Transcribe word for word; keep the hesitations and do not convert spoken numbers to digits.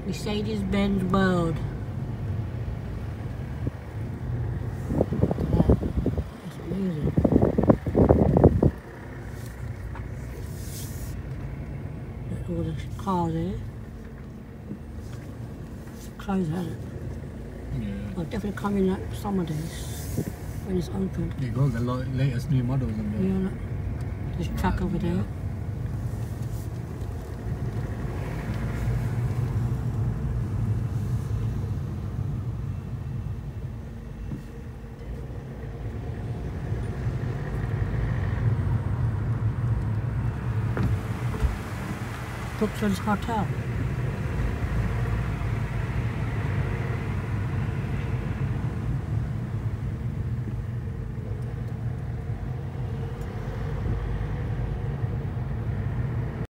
Mercedes-Benz World. That's amazing. Look at all the cars here. It's closed, hasn't it? Yeah. I'll definitely come in like summer days when it's open. It goes the lo- latest new models in there. Yeah, look. There's a truck over there. Brookson's Hotel.